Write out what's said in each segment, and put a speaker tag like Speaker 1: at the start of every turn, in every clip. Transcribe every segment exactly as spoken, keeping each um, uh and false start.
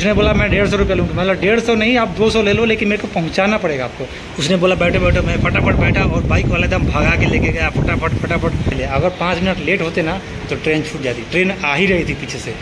Speaker 1: उसने बोला मैं डेढ़ सौ रुपये लूँगा। मतलब डेढ़ सौ नहीं, आप दो सौ ले लो, लेकिन मेरे को पहुँचाना पड़ेगा आपको। उसने बोला बैठो बैठो, मैं फटाफट बैठा और बाइक वाला एकदम भगा के लेके गया फटाफट फटाफट। अगर पाँच मिनट लेट होते ना तो ट्रेन छूट जाती। ट्रेन आ ही रही थी पीछे से।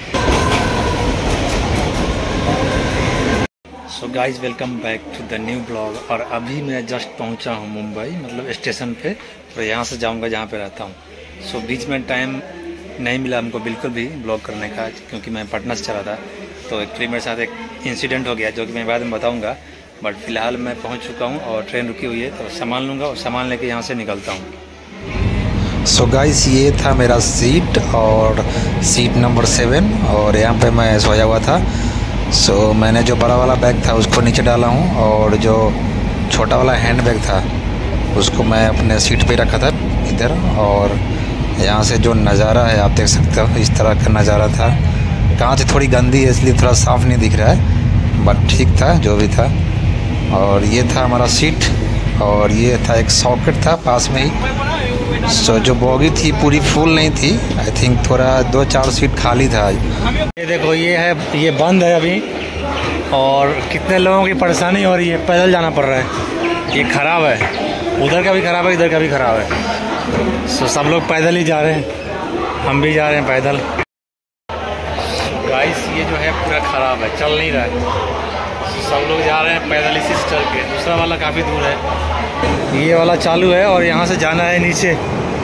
Speaker 1: So guys welcome back to the new blog. और अभी मैं जस्ट पहुंचा हूं मुंबई, मतलब स्टेशन पे, और यहाँ से जाऊंगा जहाँ पे रहता हूँ। सो so, बीच में टाइम नहीं मिला हमको बिल्कुल भी ब्लॉग करने का, क्योंकि मैं पटना से चला था। तो एक्चुअली मेरे साथ एक इंसिडेंट हो गया जो कि मैं बाद में बताऊँगा। बट फिलहाल मैं पहुँच चुका हूँ और ट्रेन रुकी हुई है, तो सामान लूँगा और सामान लेके यहाँ से निकलता हूँ। सो so गाइस ये था मेरा सीट, और सीट नंबर सेवन, और यहाँ पे मैं सोया हुआ था। सो so, मैंने जो बड़ा वाला बैग था उसको नीचे डाला हूँ, और जो छोटा वाला हैंड बैग था उसको मैं अपने सीट पे रखा था इधर। और यहाँ से जो नज़ारा है आप देख सकते हो, इस तरह का नज़ारा था। कांच थोड़ी गंदी है इसलिए थोड़ा साफ़ नहीं दिख रहा है, बट ठीक था जो भी था। और ये था हमारा सीट, और ये था एक सॉकेट था पास में ही। सो so, जो बोगी थी पूरी फुल नहीं थी, आई थिंक थोड़ा दो चार सीट खाली था। ये देखो ये है, ये बंद है अभी, और कितने लोगों की परेशानी हो रही है, पैदल जाना पड़ रहा है। ये ख़राब है, उधर का भी ख़राब है, इधर का भी ख़राब है। सो so, सब लोग पैदल ही जा रहे हैं, हम भी जा रहे हैं पैदल। so, गाइस ये जो है पूरा ख़राब है, चल नहीं रहा है। so, सब लोग जा रहे हैं पैदल इसी से चल के। दूसरा वाला काफ़ी दूर है, ये वाला चालू है और यहाँ से जाना है नीचे।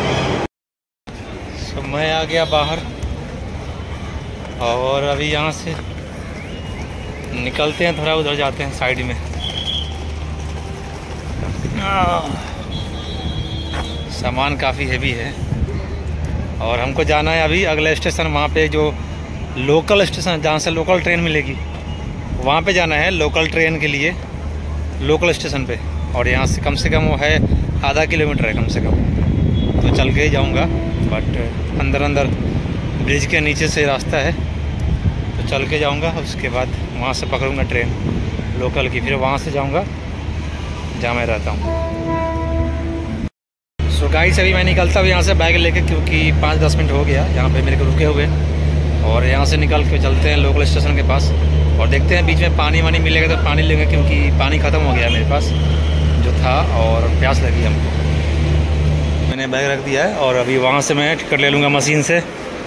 Speaker 1: so, मैं आ गया बाहर, और अभी यहाँ से निकलते हैं, थोड़ा उधर जाते हैं साइड में। सामान काफ़ी हेवी है, और हमको जाना है अभी अगला स्टेशन, वहाँ पे जो लोकल स्टेशन जहाँ से लोकल ट्रेन मिलेगी वहाँ पे जाना है, लोकल ट्रेन के लिए लोकल स्टेशन पे। और यहाँ से कम से कम वो है आधा किलोमीटर है कम से कम, तो चल के ही जाऊँगा। बट अंदर अंदर ब्रिज के नीचे से रास्ता है, तो चल के जाऊँगा। उसके बाद वहाँ से पकड़ूँगा ट्रेन लोकल की, फिर वहाँ से जाऊँगा जहाँ मैं रहता हूँ। सो गाइस अभी मैं निकलता हूँ यहाँ से बैग लेके, क्योंकि पाँच दस मिनट हो गया यहाँ पे मेरे को रुके हुए। और यहाँ से निकल के चलते हैं लोकल स्टेशन के पास, और देखते हैं बीच में पानी वानी मिलेगा तो पानी लेंगे, क्योंकि पानी ख़त्म हो गया मेरे पास जो था, और प्यास लगी हमको। मैंने बैग रख दिया है, और अभी वहाँ से मैं टिकट ले लूँगा मशीन से।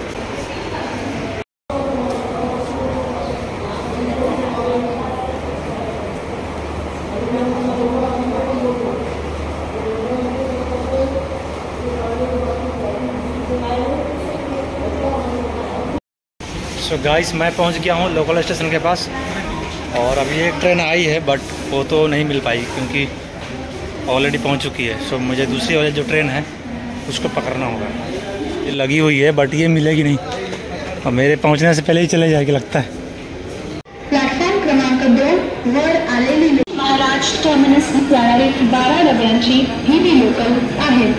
Speaker 1: सो so गाइस मैं पहुंच गया हूं लोकल स्टेशन के पास, और अभी एक ट्रेन आई है, बट वो तो नहीं मिल पाई क्योंकि ऑलरेडी पहुंच चुकी है। सो so मुझे दूसरी वाली जो ट्रेन है उसको पकड़ना होगा। ये लगी हुई है बट ये मिलेगी नहीं, और मेरे पहुंचने से पहले ही चले जाएगी लगता है।
Speaker 2: प्लॅटफॉर्म क्रमांक दोन वर आलेली महाराष्ट्र टर्मिनस जाणारी बारा डब्यांची ही बी लोकल आहे।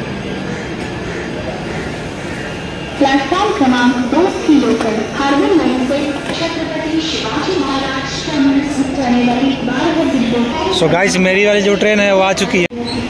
Speaker 2: प्लॅटफॉर्म क्रमांक दो की लोकल हार्बर लाइन से छत्रपति शिवाजी महाराज टर्मिनस जाने वाली बारह डिब्बों।
Speaker 1: सो गाइस मेरी वाली जो ट्रेन है वो आ चुकी है।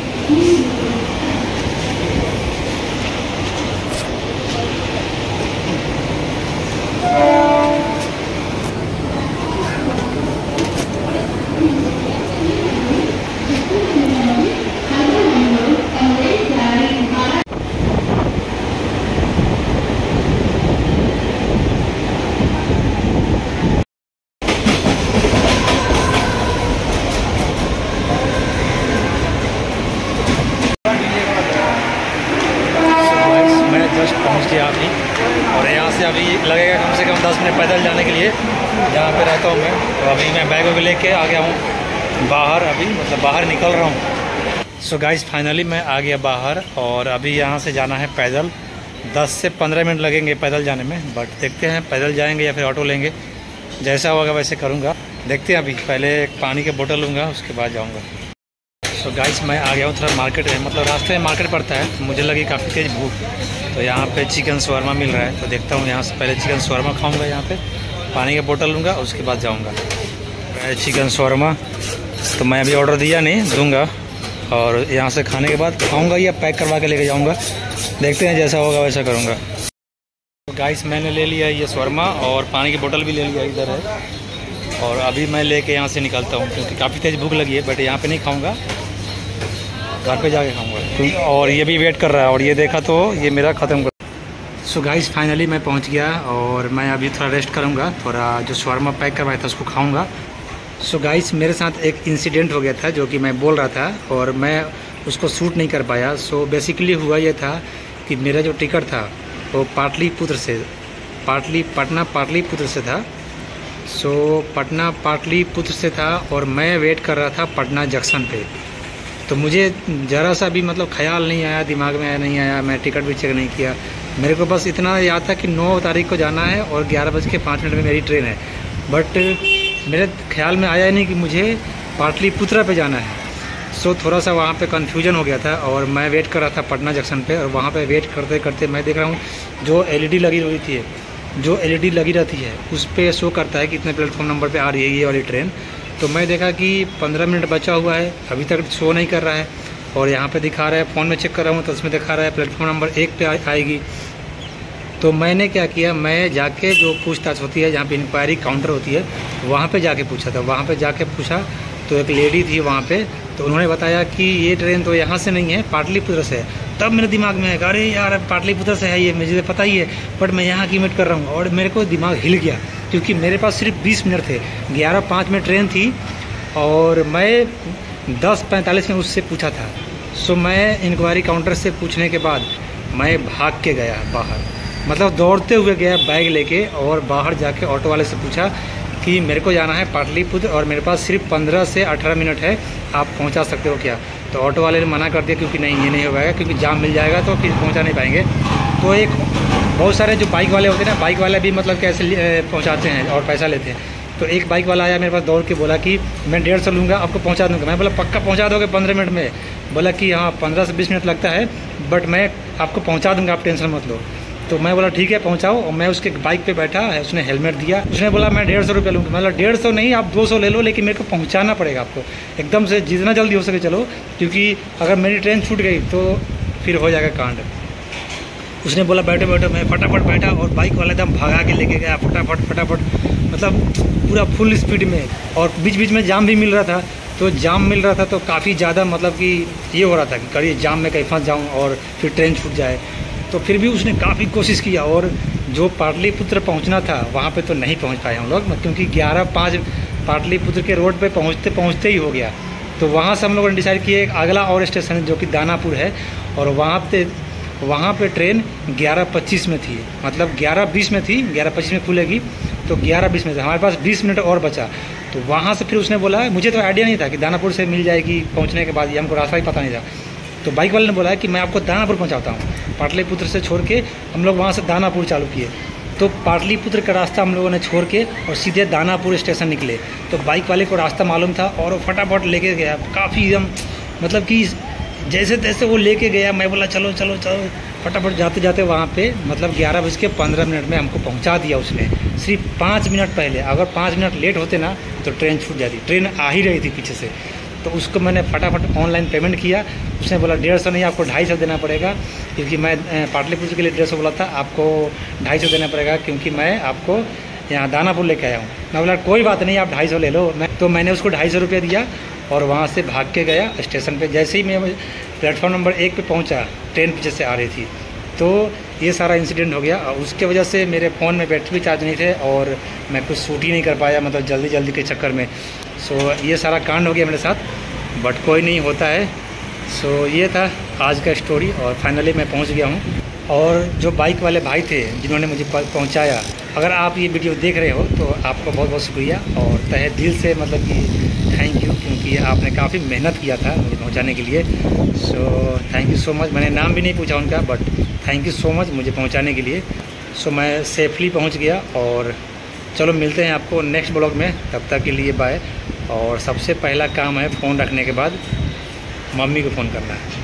Speaker 1: पहुंच गया अभी, और यहाँ से अभी लगेगा कम से कम दस मिनट पैदल जाने के लिए जहाँ पे रहता हूँ मैं। तो अभी मैं बैग वैग लेके आ गया हूँ बाहर, अभी मतलब बाहर निकल रहा हूँ। सो गाइस फाइनली मैं आ गया बाहर, और अभी यहाँ से जाना है पैदल। दस से पंद्रह मिनट लगेंगे पैदल जाने में, बट देखते हैं पैदल जाएंगे या फिर ऑटो लेंगे, जैसा होगा वैसे करूँगा। देखते हैं, अभी पहले एक पानी के बोतल लूँगा उसके बाद जाऊँगा। सो so गाइस मैं आ गया हूँ, थोड़ा मार्केट है, मतलब रास्ते में मार्केट पड़ता है, तो मुझे लगी काफ़ी तेज़ भूख, तो यहाँ पे चिकन शवर्मा मिल रहा है, तो देखता हूँ यहाँ से पहले चिकन शवर्मा खाऊंगा, यहाँ पे पानी का बोतल लूँगा उसके बाद जाऊँगा। चिकन शवर्मा तो मैं अभी ऑर्डर दिया नहीं, दूँगा, और यहाँ से खाने के बाद खाऊँगा या पैक करवा के लेके जाऊँगा, देखते हैं जैसा होगा वैसा करूँगा। तो गाइस मैंने ले लिया ये शवर्मा, और पानी की बोतल भी ले लिया, इधर है। और अभी मैं लेके यहाँ से निकलता हूँ क्योंकि काफ़ी तेज़ भूख लगी है, बट यहाँ पे नहीं खाऊँगा, घर पे जाके खाऊँगा। और ये भी वेट कर रहा है और ये देखा तो ये मेरा ख़त्म कर। सो गाइस फाइनली मैं पहुँच गया और मैं अभी थोड़ा रेस्ट करूँगा, थोड़ा जो शवारमा पैक करवाया था उसको खाऊँगा। सो गाइस मेरे साथ एक इंसिडेंट हो गया था जो कि मैं बोल रहा था और मैं उसको शूट नहीं कर पाया। सो बेसिकली हुआ ये था कि मेरा जो टिकट था वो पाटलिपुत्र से पाटली पटना पाटलिपुत्र से था। सो पटना पाटलिपुत्र से था और मैं वेट कर रहा था पटना जंक्शन पे। तो मुझे ज़रा सा भी मतलब ख्याल नहीं आया, दिमाग में आया नहीं आया, मैं टिकट भी चेक नहीं किया। मेरे को बस इतना याद था कि नौ तारीख को जाना है और ग्यारह बज के पाँच मिनट में मेरी ट्रेन है, बट मेरे ख्याल में आया नहीं कि मुझे पाटलिपुत्र पे जाना है। सो थोड़ा सा वहाँ पे कन्फ्यूजन हो गया था और मैं वेट कर रहा था पटना जंक्शन पे। और वहाँ पे वेट करते करते मैं देख रहा हूँ जो एलईडी लगी हुई थी जो एलईडी लगी रहती है उस पर शो करता है कितने प्लेटफॉर्म नंबर पे आ रही है ये वाली ट्रेन। तो मैं देखा कि पंद्रह मिनट बचा हुआ है, अभी तक शो नहीं कर रहा है। और यहाँ पे दिखा रहा है, फ़ोन में चेक कर रहा हूँ तो उसमें दिखा रहा है प्लेटफॉर्म नंबर एक पे आएगी। तो मैंने क्या किया, मैं जाके जो पूछताछ होती है जहाँ पे इंक्वायरी काउंटर होती है वहाँ पे जाके पूछा था। वहाँ पे जाके पूछा तो एक लेडी थी वहाँ पे, तो उन्होंने बताया कि ये ट्रेन तो यहाँ से नहीं है, पाटलिपुत्र से है। तब मेरे दिमाग में आया अरे यार पाटलिपुत्र से है ये, मुझे पता ही है, बट मैं यहाँ की वेट कर रहा हूँ। और मेरे को दिमाग हिल गया क्योंकि मेरे पास सिर्फ बीस मिनट थे, ग्यारह पाँच में ट्रेन थी और मैं दस पैंतालीस में उससे पूछा था। सो मैं इंक्वायरी काउंटर से पूछने के बाद मैं भाग के गया बाहर, मतलब दौड़ते हुए गया बैग लेके और बाहर जाके ऑटो वाले से पूछा कि मेरे को जाना है पाटलिपुत्र और मेरे पास सिर्फ पंद्रह से अठारह मिनट है, आप पहुंचा सकते हो क्या? तो ऑटो वाले ने मना कर दिया क्योंकि नहीं ये नहीं हो पाएगा, क्योंकि जाम मिल जाएगा तो फिर पहुंचा नहीं पाएंगे। तो एक बहुत सारे जो बाइक वाले होते हैं ना, बाइक वाले भी मतलब कैसे पहुँचाते हैं और पैसा लेते हैं। तो एक बाइक वाला आया मेरे पास दौड़ के बोला कि मैं डेढ़ सौ लूँगा, आपको पहुँचा दूँगा। मैं बोला पक्का पहुँचा दोगे पंद्रह मिनट में? बोला कि हाँ पंद्रह से बीस मिनट लगता है बट मैं आपको पहुँचा दूँगा, आप टेंशन मत लो। तो मैं बोला ठीक है पहुंचाओ। और मैं उसके बाइक पे बैठा है, उसने हेलमेट दिया, उसने बोला मैं डेढ़ सौ रुपये लूँगा। मतलब डेढ़ सौ नहीं आप दो सौ ले लो, लेकिन मेरे को पहुंचाना पड़ेगा आपको एकदम से, जितना जल्दी हो सके चलो, क्योंकि अगर मेरी ट्रेन छूट गई तो फिर हो जाएगा कांड। उसने बोला बैठो बैठो, मैं फटाफट बैठा और बाइक वाला एकदम भगा के लेके गया फटाफट फटाफट, मतलब पूरा फुल स्पीड में। और बीच बीच में जाम भी मिल रहा था, तो जाम मिल रहा था तो काफ़ी ज़्यादा मतलब कि ये हो रहा था कि कहीं जाम में कहीं फंस जाऊँ और फिर ट्रेन छूट जाए। तो फिर भी उसने काफ़ी कोशिश किया और जो पाटलिपुत्र पहुंचना था वहाँ पे तो नहीं पहुंच पाए हम लोग, क्योंकि ग्यारह पाँच पाटलिपुत्र के रोड पे पहुंचते पहुंचते ही हो गया। तो वहाँ से हम लोगों ने डिसाइड किया एक अगला और स्टेशन है जो कि दानापुर है, और वहाँ पे वहाँ पे ट्रेन ग्यारह पच्चीस में थी, मतलब ग्यारह बीस में थी, ग्यारह पच्चीस में खुलेगी, तो ग्यारह बीस में था, हमारे पास बीस मिनट और बचा। तो वहाँ से फिर उसने बोला, मुझे तो आइडिया नहीं था कि दानापुर से मिल जाएगी पहुँचने के बाद, ये हमको रास्ता ही पता नहीं था। तो बाइक वाले ने बोला कि मैं आपको दानापुर पहुंचाता हूँ। पाटलिपुत्र से छोड़ के हम लोग वहाँ से दानापुर चालू किए। तो पाटलिपुत्र का रास्ता हम लोगों ने छोड़ के और सीधे दानापुर स्टेशन निकले। तो बाइक वाले को रास्ता मालूम था और वो फटाफट लेके गया, काफ़ी एकदम मतलब कि जैसे तैसे वो लेके गया। मैं बोला चलो चलो चलो, फटाफट जाते जाते वहाँ पे मतलब ग्यारह बज के पंद्रह मिनट में हमको पहुँचा दिया उसने, सिर्फ पाँच मिनट पहले। अगर पाँच मिनट लेट होते ना तो ट्रेन छूट जाती, ट्रेन आ ही रही थी पीछे से। तो उसको मैंने फटाफट ऑनलाइन पेमेंट किया। उसने बोला डेढ़ सौ नहीं आपको ढाई सौ देना पड़ेगा, क्योंकि मैं पाटलिपुत्र के लिए डेढ़ सौ बोला था, आपको ढाई सौ देना पड़ेगा क्योंकि मैं आपको यहाँ दानापुर लेके आया हूँ। मैं बोला कोई बात नहीं आप ढाई सौ ले लो। मैं तो मैंने उसको ढाई सौ रुपये दिया और वहाँ से भाग के गया स्टेशन पे। जैसे ही मैं प्लेटफॉर्म नंबर एक पे पहुँचा, ट्रेन पीछे से आ रही थी। तो ये सारा इंसिडेंट हो गया। उसके वजह से मेरे फ़ोन में बैटरी भी चार्ज नहीं थे और मैं कुछ शूट ही नहीं कर पाया, मतलब जल्दी जल्दी के चक्कर में। सो ये सारा कांड हो गया मेरे साथ, बट कोई नहीं, होता है। सो ये था आज का स्टोरी और फाइनली मैं पहुंच गया हूं। और जो बाइक वाले भाई थे जिन्होंने मुझे पहुंचाया, अगर आप ये वीडियो देख रहे हो तो आपका बहुत बहुत शुक्रिया और तहे दिल से मतलब कि थैंक यू, क्योंकि आपने काफ़ी मेहनत किया था मुझे पहुंचाने के लिए। So thank you so much. मैंने नाम भी नहीं पूछा उनका, but thank you so much मुझे पहुंचाने के लिए। सो मैं सेफली पहुंच गया और चलो मिलते हैं आपको नेक्स्ट ब्लॉग में, तब तक के लिए बाय। और सबसे पहला काम है फ़ोन रखने के बाद मम्मी को फ़ोन करना है।